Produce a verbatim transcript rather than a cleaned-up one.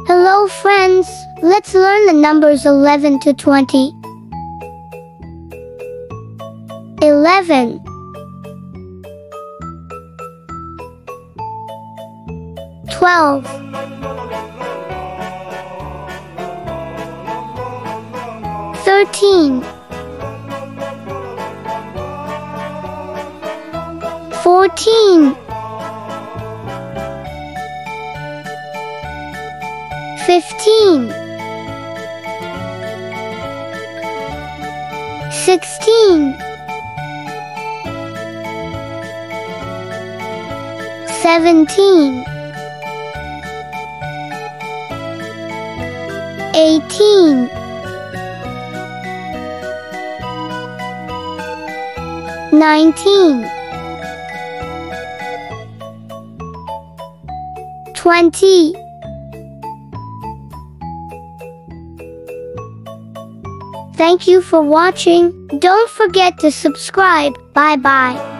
Hello friends, let's learn the numbers eleven to twenty. eleven, twelve, thirteen, fourteen, fifteen, sixteen, seventeen, eighteen, nineteen, twenty. Thank you for watching. Don't forget to subscribe. Bye bye.